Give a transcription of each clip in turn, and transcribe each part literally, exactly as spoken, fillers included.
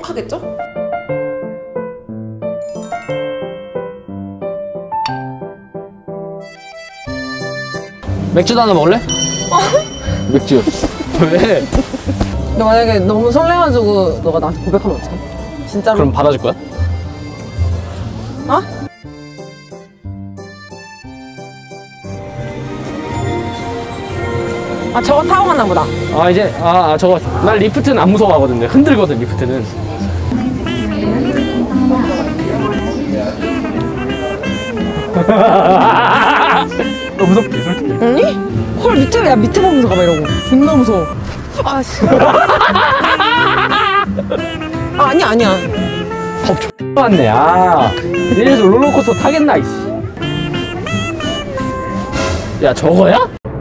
하겠죠? 맥주도 하나 먹을래? 맥주. 왜? 근데 만약에 너무 설레가지고 너가 나한테 고백하면 어떡해? 진짜로? 그럼 받아줄 거야? 어? 아 저거 타고 갔나 보다. 아 이제 아, 아 저거 난 리프트는 안 무서워하거든. 흔들거든 리프트는. 너 무섭지 솔직히. 아니? 헐 밑에 야 밑에 보면서 가봐 이러고. 존나 무서워. 아씨. 아 아니야 아니야. 겁 X 많네. 아 이래서 롤러코스터 타겠나 이씨. 야 저거야?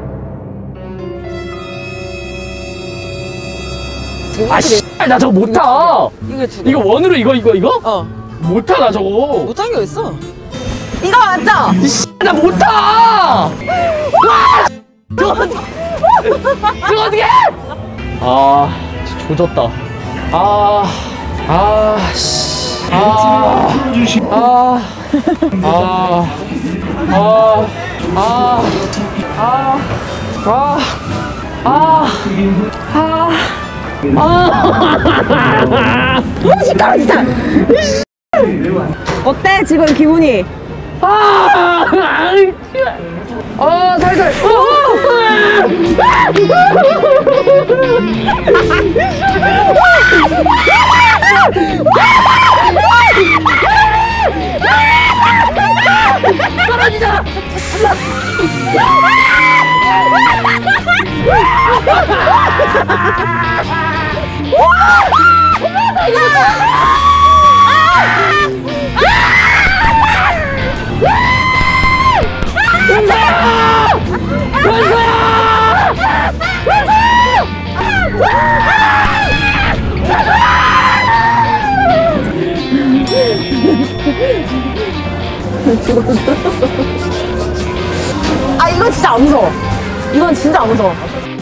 아씨 나 저거 못 타. 이거 두 개. 이거 원으로 이거 이거 이거? 어. 못 타 나 저거. 못 타는 게 어딨어? 이거 맞죠? 나 못 타. 와! 저거 어떻게? 저거 어떻게? 아 조졌다. 아. 아, 씨. 아, 아, 아, 아, 아, 아, 아, 아, 아, 진짜 진짜. 어때 지금 기분이? 아, 아, 살살. 떨어지자. 아 이건 진짜 안 무서워. 이건 진짜 안 무서워.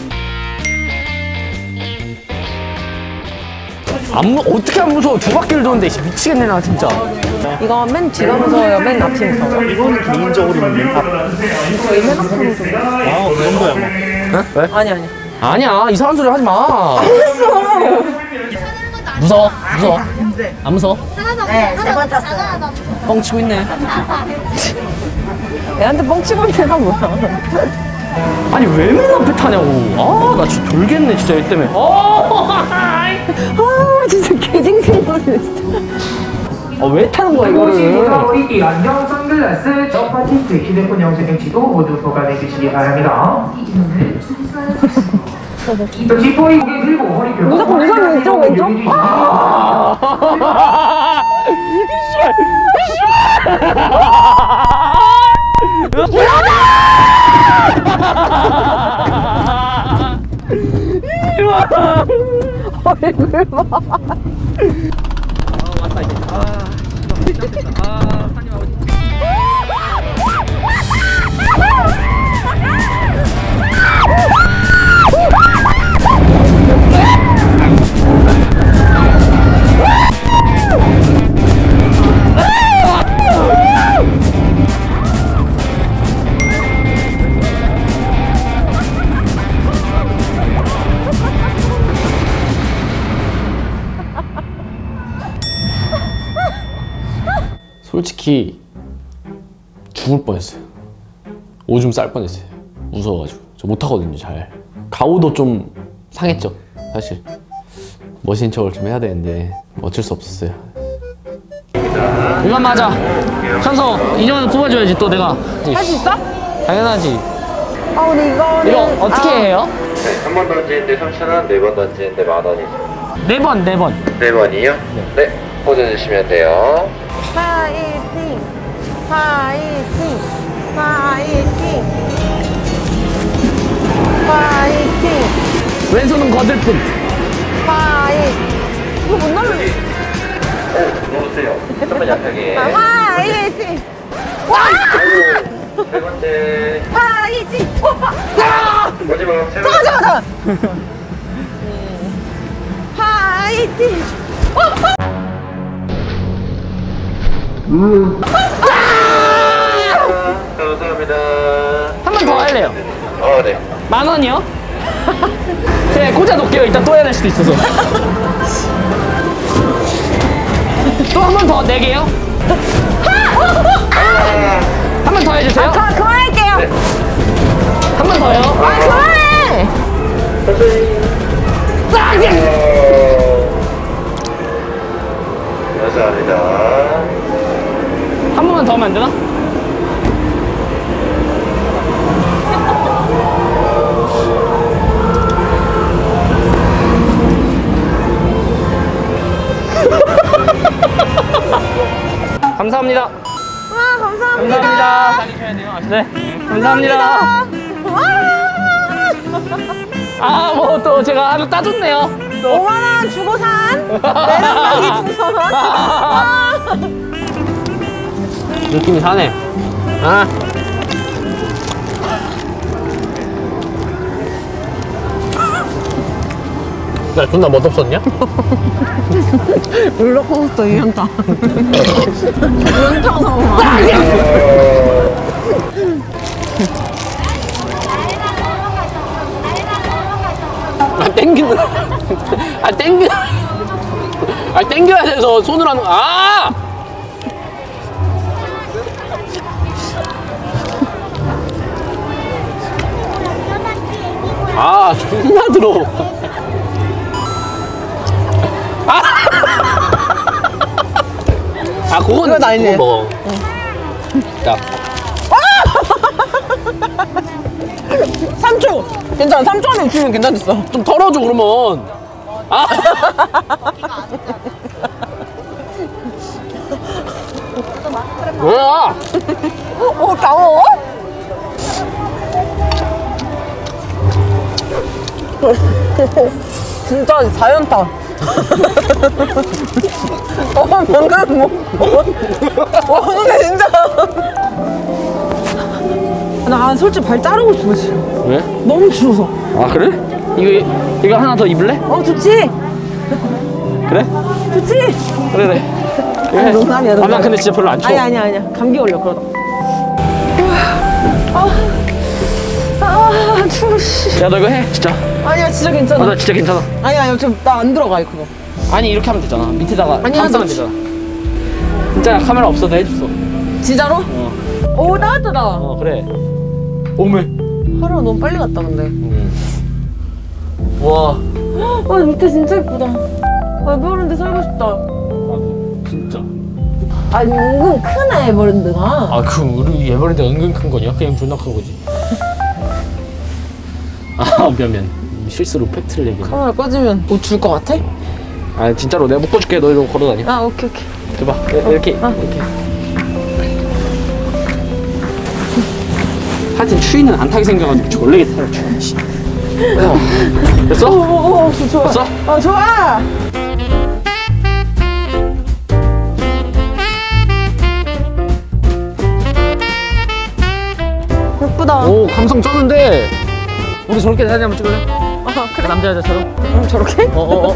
안 무, 어떻게 안 무서워? 두 바퀴를 도는데 미치겠네 나 진짜. 이거 맨 뒤가 무서워요? 맨 앞이 무서워요? 이거는 개인적으로는 맨 앞. 이거 맨 앞이 무서워요? 아, 그 정도야 뭐. 응? 왜? 아니 아니. 아니야 이상한 소리 하지 마. 알았어. 무서워? 무서워? 안 무서워? 네, 세 번 탔어요. 뻥치고 있네. 애한테 뻥치고 있는 애가 뭐야? 아니 왜 맨 앞에 타냐고. 아 나 진짜 돌겠네 진짜 얘 때문에. 아 진짜 개징징거리네 진짜. 아 왜 타는 거야 이거를. 오이기 안경, 선글라스, 저파 틴트, 휴대폰 영상 행치도 모두 보관해 주시기 바랍니다. 자, 지퍼이 고개 들고 허리 펴고 무조건 무서운 왼쪽 왼쪽? 얼굴 봐. 아 왔다 이제. 아 시작됐다. 아 산이 아버지. 솔직히 죽을 뻔했어요. 오줌 쌀 뻔했어요. 무서워가지고. 저 못하거든요 잘. 가오도 좀 상했죠 사실. 멋있는 척을 좀 해야 되는데 어쩔 수 없었어요. 이건 맞아. 현서 인형을 뽑아줘야지 또 내가. 할 수 있어? 당연하지. 아 근데 이거는 이거 어떻게 아, 해요? 네, 한 번 던지는데 삼천 원, 네 번 던지는데 만 원이죠. 네 번, 네 번. 네 번이요? 네, 꽂아주시면 돼요. 파이팅! 파이팅! 파이팅! 파이팅! 왼손은 거들 뿐. 파이팅! 이거 못 날르네. 오, 놓으세요. 좀만 약하게. 파이팅! 와! 세 번째. 파이팅! 마지막 세 번째. 잠깐 잠깐 잠깐! 파이팅! 감사합니다. 한 번 더 할래요. 어, 네. 만 원이요? 네, 꽂아 놓을게요. 이따 또 해야 될 수도 있어서. 또 한 번 더 네 개요? 한 번 더 해주세요. 아, 그만할게요. 네. 한 번 더요. 아, 그만해. 감사합니다. 한 번만 더 하면 안 되나? 감사합니다. 와, 감사합니다. 감사합니다. 다니셔야 돼요. 네. 감사합니다. 아, 뭐 또 제가 하루 따줬네요. 또. 오만 원 주고 산 내장까지 풍선. 느낌이 사네. 아. 나 존나 멋없었냐? 롤러코스터 이연타. 이연타 너무 아, 땡기는. 아, 땡기. 아, 땡겨야 돼서 손으로 하는 거. 아! 아, 존나 들어. 아! 아, 그건 이거 나 있네. 그거 먹어. 자. 삼 초. 괜찮아. 삼 초 안에 주면 괜찮았어. 좀 덜어줘, 그러면. 아! 뭐야? 어, 강호? 진짜 자연타. 어, 방금 뭐. 와, 근데 진짜. 나 솔직히 발 자르고 싶어, 지금. 왜? 너무 추워서. 아, 그래? 이거, 이거 하나 더 입을래? 어, 좋지? 그래? 좋지? 그래, 그래. 아니, 농담이야, 아, 농담. 난 근데 진짜 별로 안 추워. 아니, 아니, 아니야. 감기 걸려, 그러다. 아, 아, 추워, 씨. 야, 너 이거 해, 진짜. 아니야, 진짜 괜찮아. 아, 나 진짜 괜찮아. 아니야, 아니야, 지금 나 안 들어가, 그거. 아니, 이렇게 하면 되잖아. 밑에다가 아니, 감싸면 하지. 되잖아. 진짜 카메라 없어도 해줬어. 진짜로? 어, 오, 따뜻하다. 어 그래. 오메. 하루가 너무 빨리 갔다, 근데. 와. 와, 밑에 진짜 예쁘다. 아, 에버랜드 살고 싶다. 아, 진짜. 아니, 은근 크네, 에버랜드가. 아, 그 우리 에버랜드 은근 큰 거냐? 그냥 존나 큰 거지. 아, 미안 미안. 실수로 팩트를 얘기해. 카메라 꺼지면 옷 줄 것 같아? 아, 진짜로 내가 묶어줄게. 너 이러고 걸어다녀. 아, 오케이, 오케이. 대박. 이렇게 아. 이렇게. 하여튼 추위는 안 타게 생겨가지고 졸리게 타요. 추위. 씨. 됐어? 오, 오, 오, 좋아. 됐어? 어, 좋아! 예쁘다. 오, 감성 쩌는데. 우리 저렇게 사진 한번 찍을래? 아, 그래? 남자 여자처럼? 음, 저렇게?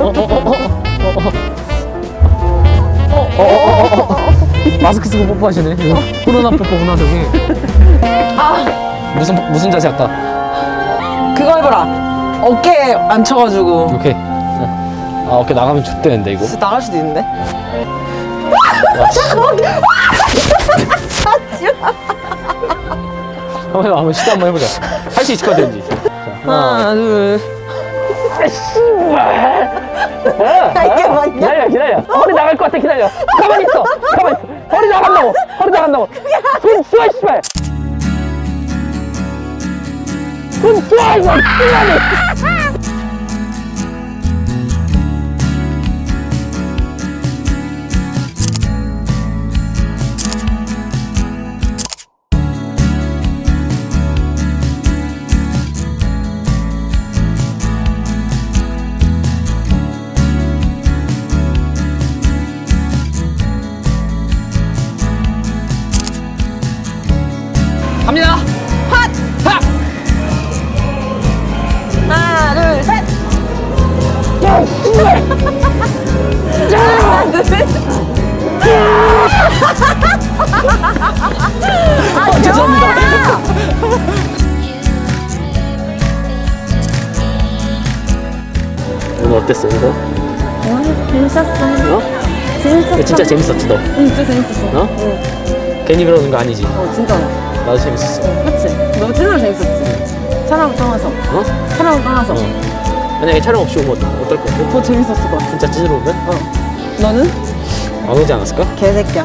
마스크 쓰고 뽀뽀하시네. 코로나 뽀뽀구나 저기. 아, 무슨 무슨 자세 할까? 그거 해봐라. 어깨에 앉혀가지고. 오케이. 아, 어깨 나가면 X되는데 이거. 진짜 나갈 수도 있는데? 한번 해봐. 한번 시도 한번 해보자. 할 수 있을 것 같은지. 하나, 둘. 야, 이게 맞냐? 기다려, 기다려. 허리 나갈 것 같아. 기다려. 가만히 있어. 가만히 있어. 허리 나간다고. 허리 나간다고. 손 쏘아, 씨발. 손 쏘아, 이거. 씨발이. 갑니다. 핫! 핫! 하나, 둘, 셋! 야, 씨발! 자! 어땠어 이거? 어, 재밌었어. 어? 재밌었어. 진짜 재밌었지 너? 응, 진짜 재밌었어. 어? 응. 괜히 그러는 거 아니지? 어, 진짜. 나도 재밌었어. 그치? 너 진짜 재밌었지? 촬영 떠나서. 어? 촬영 떠나서. 어. 만약에 촬영 없이 오면 어떨, 어떨 거야? 더 재밌었을 것 같아. 진짜 찢으러 오면? 어. 너는? 안 오지 않았을까? 개새끼야.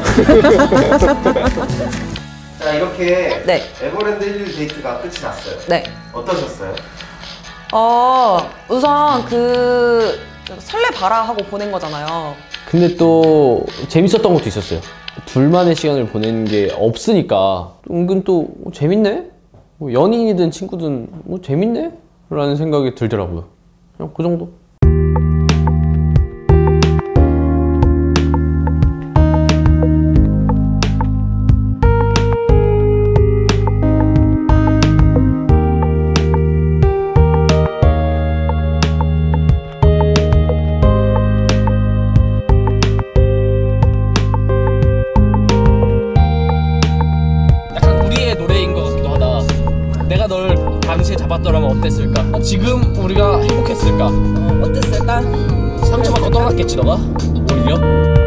자 이렇게 네. 에버랜드 일 일 데이트가 끝이 났어요. 네. 어떠셨어요? 어, 우선 그 설레봐라 하고 보낸 거잖아요. 근데 또 재밌었던 것도 있었어요. 둘만의 시간을 보내는 게 없으니까 은근 또 어, 재밌네? 뭐 연인이든 친구든 뭐 재밌네? 라는 생각이 들더라고요. 그냥 그 정도. 약간 우리의 노래인 것 같기도 하다. 내가 널 당시에 잡았더라면 어땠을까? 지금 우리가 행복했을까? 어땠을까? 상처받고 떠났겠지 너가? 오히려?